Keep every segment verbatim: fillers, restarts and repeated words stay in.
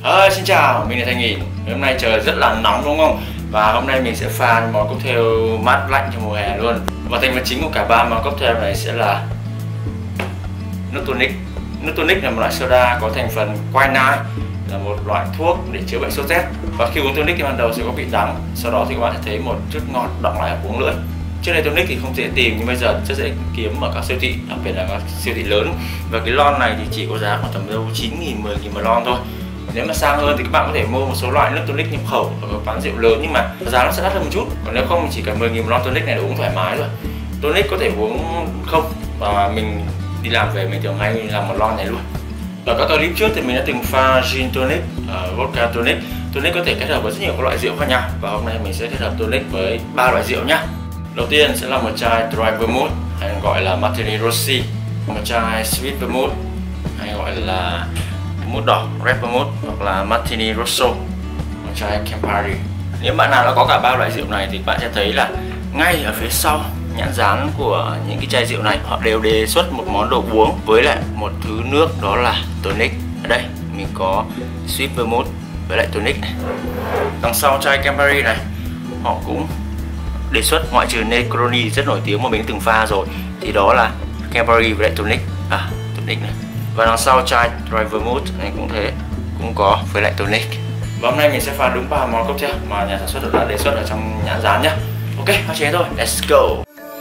À, xin chào, mình là Thanh Nghị. Hôm nay trời rất là nóng đúng không? Và hôm nay mình sẽ pha món cocktail mát lạnh cho mùa hè luôn. Và thành phần chính của cả ba món cocktail này sẽ là nước tonic. Nước tonic là một loại soda có thành phần quinine, là một loại thuốc để chữa bệnh sốt rét. Và khi uống tonic thì ban đầu sẽ có vị đắng, sau đó thì các bạn sẽ thấy một chút ngọt đọng lại ở cuống lưỡi. Trước đây tonic thì không dễ tìm nhưng bây giờ rất dễ kiếm ở các siêu thị, đặc biệt là các siêu thị lớn. Và cái lon này thì chỉ có giá khoảng tầm đâu chín nghìn, mười nghìn một lon thôi. Nếu mà sang hơn thì các bạn có thể mua một số loại nước tonic nhập khẩu ở các quán rượu lớn nhưng mà giá nó sẽ đắt hơn một chút. Còn nếu không thì chỉ cần mười nghìn một lon tonic này để uống thoải mái rồi. Tonic có thể uống không, và mình đi làm về mình thường hay làm một lon này luôn. Ở các clip trước thì mình đã từng pha gin tonic, uh, vodka tonic. Tonic có thể kết hợp với rất nhiều các loại rượu khác nhau và hôm nay mình sẽ kết hợp tonic với ba loại rượu nhá. Đầu tiên sẽ là một chai dry vermouth hay gọi là martini rossi, một chai sweet vermouth hay gọi là vermouth đỏ red vermouth hoặc là martini rosso, một chai Campari. Nếu bạn nào đã có cả ba loại rượu này thì bạn sẽ thấy là ngay ở phía sau nhãn dán của những cái chai rượu này họ đều đề xuất một món đồ uống với lại một thứ nước, đó là tonic. Ở đây mình có sweet vermouth với lại tonic này. Đằng sau chai Campari này họ cũng đề xuất, ngoại trừ Negroni rất nổi tiếng mà mình từng pha rồi, thì đó là Campari với lại tonic. À, tonic này. Và đằng sau chai dry vermouth này cũng thế, cũng có với lại tonic. Và hôm nay mình sẽ pha đúng ba món cocktail mà nhà sản xuất đã đề xuất ở trong nhãn dán nhé. Ok, pha chế thôi, let's go.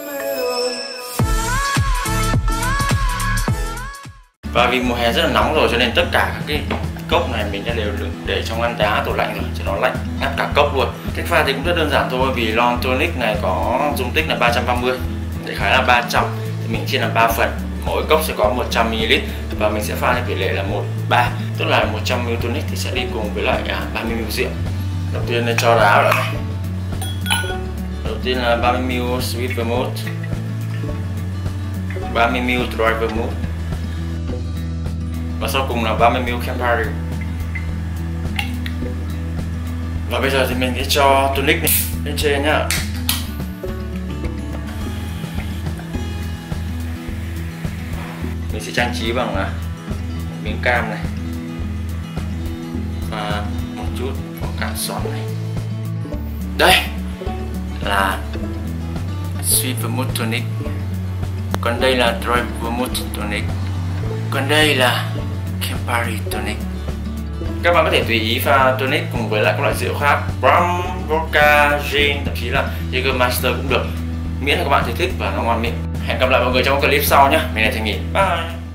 Và vì mùa hè rất là nóng rồi cho nên tất cả các cái cốc này mình đã đều để trong ngăn đá tủ lạnh rồi cho nó lạnh ngắt cả cốc luôn. Cách pha thì cũng rất đơn giản thôi, vì lon tonic này có dung tích là ba trăm ba mươi, đại khái là ba trăm, thì mình chia làm ba phần, mỗi cốc sẽ có một trăm mi li lít và mình sẽ pha theo tỷ lệ là một ba, tức là một trăm mi li lít tonic thì sẽ đi cùng với lại ba mươi mi li lít rượu. Đầu tiên nên cho đá vào này. Đầu tiên là ba mươi mi li lít sweet vermouth, ba mươi mi li lít dry vermouth và sau cùng là ba mươi mi li lít Campari. Và bây giờ thì mình sẽ cho tonic này lên trên nhá. Mình sẽ trang trí bằng uh, miếng cam này và một chút vỏ cam xoắn này. Đây là sweet vermouth tonic, còn đây là dry vermouth tonic, còn đây là Campari tonic. Các bạn có thể tùy ý pha tonic cùng với lại các loại rượu khác, rum, vodka, gin, thậm chí là Jägermeister cũng được, miễn là các bạn thấy thích và nó ngon miệng. Hẹn gặp lại mọi người trong clip sau nhé. Mình là Thanh Nghị. Bye.